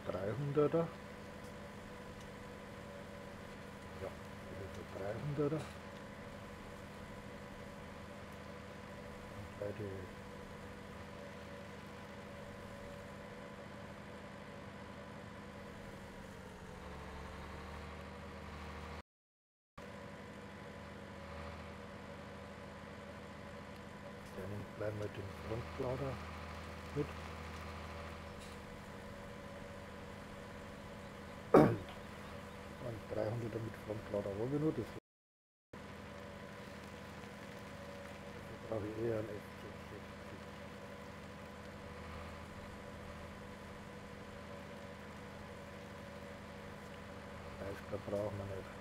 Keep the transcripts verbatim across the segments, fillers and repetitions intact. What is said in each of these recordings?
dreihunderter. Ja, das ist ein dreihunderter. Und bei die der nimmt gleich mal den Frontlader mit. Und dreihunderter mit Frontlader habe ich noch, das brauche ich eher ein F Z sechzig. dreißiger brauchen wir nicht.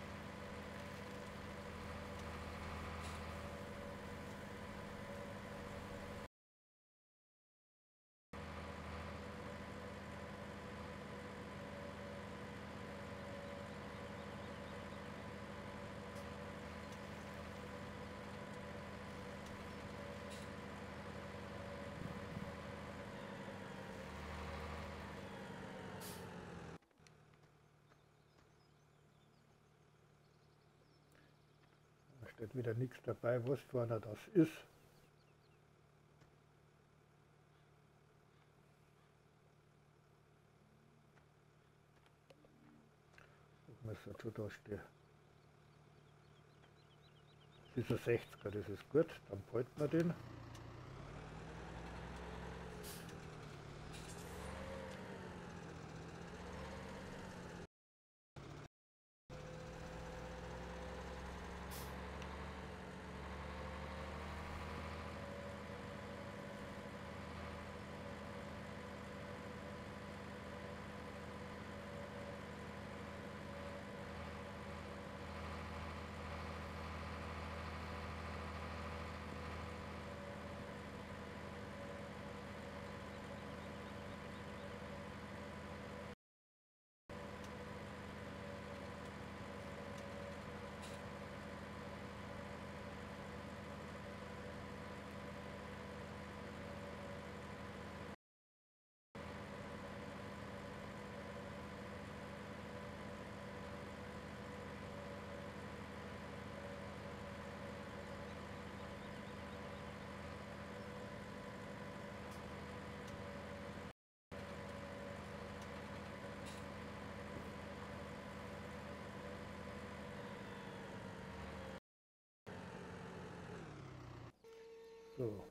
Da steht wieder nichts dabei, was für einer das ist. Was dazu da steht. Das ist ein sechziger, das ist gut, dann behalten wir den. So.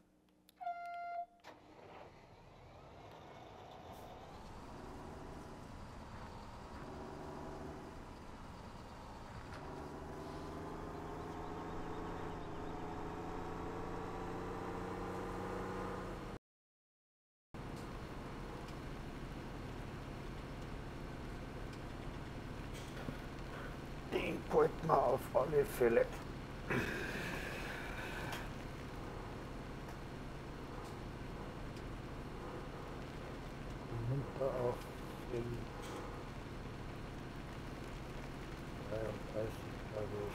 Den behalten wir auf alle Fälle. Nimmt er auch den dreiunddreißig, glaube ich.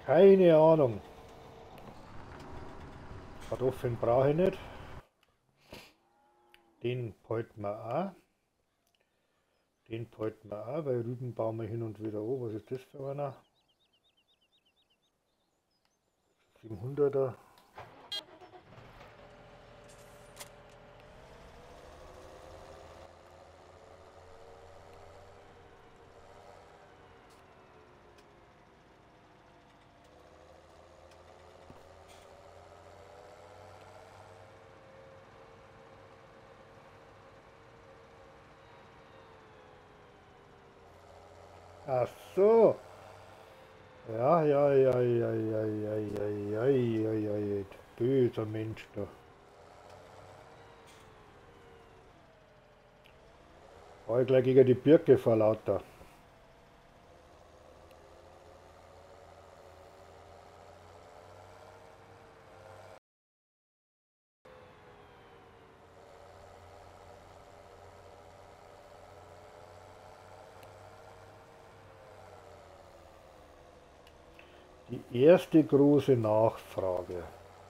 Keine Ahnung. Kartoffeln brauche ich nicht. Den behalten wir auch. Den behalten wir auch, weil Rüben bauen wir hin und wieder an. Was ist das für einer? siebenhunderter. Ach so. Ja, ja, ja, ja, ja, ja, ja, ja, ja, ja, ja, böser Mensch da. War ich gleich gegen die Birke vor lauter. Die erste große Nachfrage.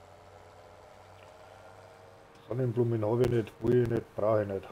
Sonnenblumen habe ich nicht, will ich nicht, brauche ich nicht.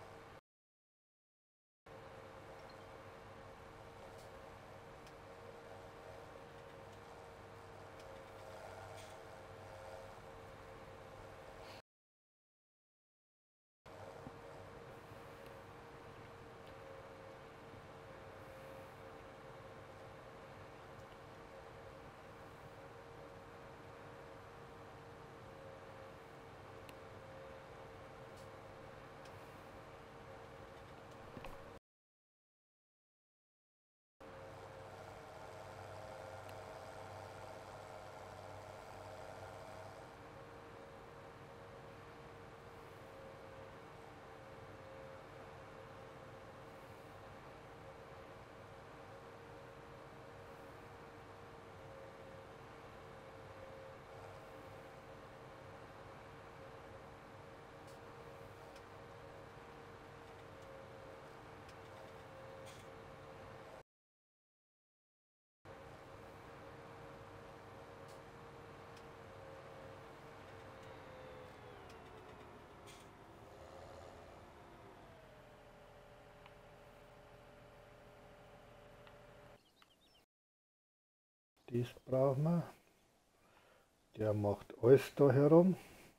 Das brauchen wir. Der macht alles da herum.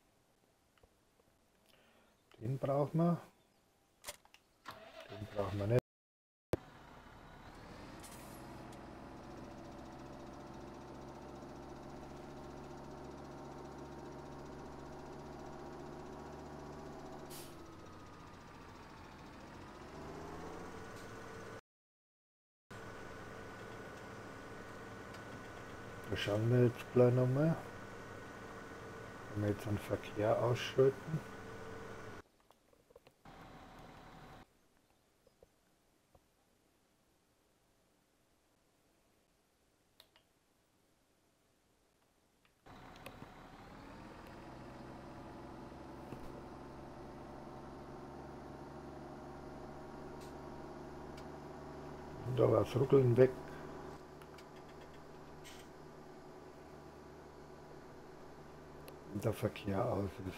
Den brauchen wir. Den brauchen wir nicht. Da schauen wir jetzt gleich nochmal. Wenn wir jetzt den Verkehr ausschalten. Und da war das Ruckeln weg. Und der Verkehr aus ist.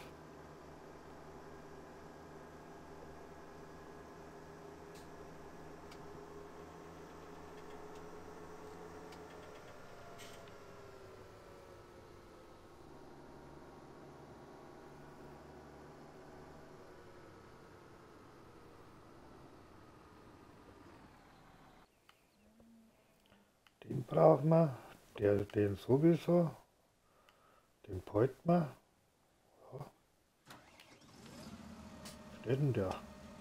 Den brauchen wir, der, den sowieso, den behalten wir. Ja. Steht denn der? Ja,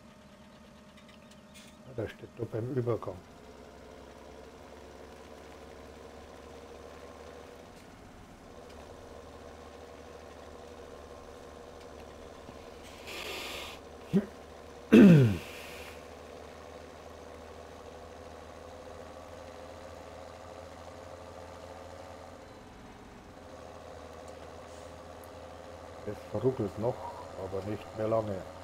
der steht da beim Übergang. Es verruckelt noch, aber nicht mehr lange.